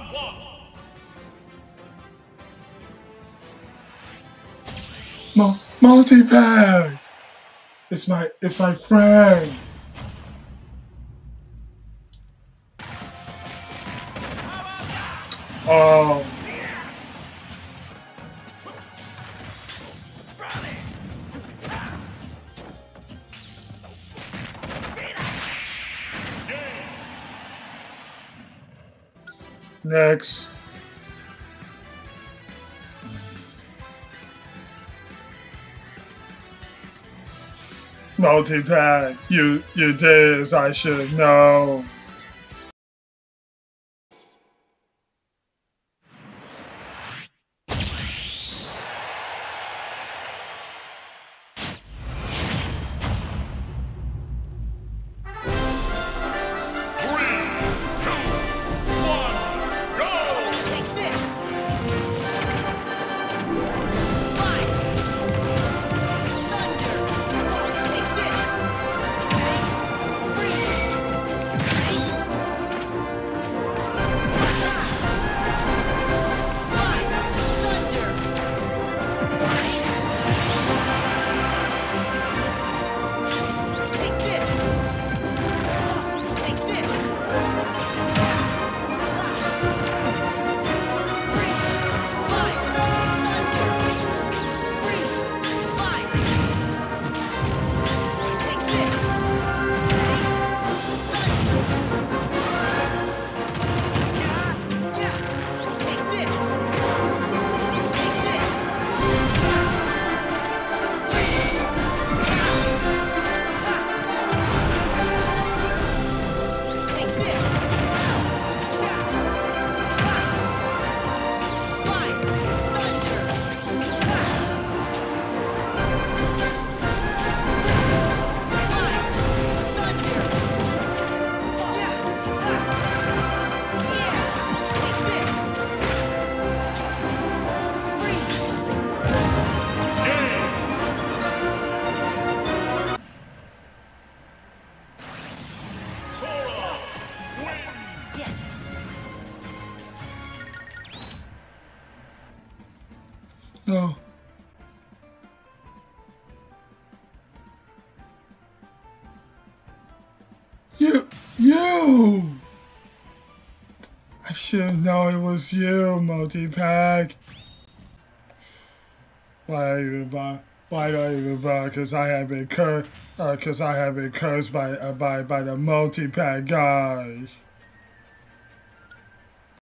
Multi-pack! It's my friend. Oh. Next. Multi-pack, you did as I should know. No. You! I should have known it was you, Multi-pack. Why do I even buy? Because I have been cursed. Because I have been cursed by the Multi-pack guys.